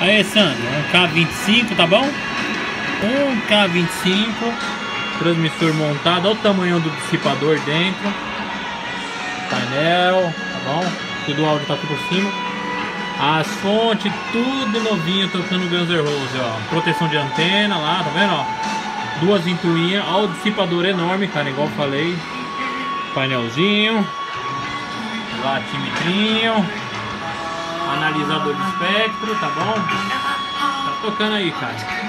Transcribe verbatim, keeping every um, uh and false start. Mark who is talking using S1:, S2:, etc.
S1: Aí, Sandro, um K vinte e cinco, tá bom? Um K vinte e cinco, transmissor montado, olha o tamanho do dissipador dentro, painel, tá bom? Tudo o áudio tá aqui por cima. As fontes, tudo novinho, tocando Guns N' Roses, ó. Proteção de antena lá, tá vendo, ó? Duas ventoinhas, ó, o dissipador enorme, cara, igual eu falei. Painelzinho, latimetrinho, analisador de espectro, tá bom? Tá tocando aí, cara.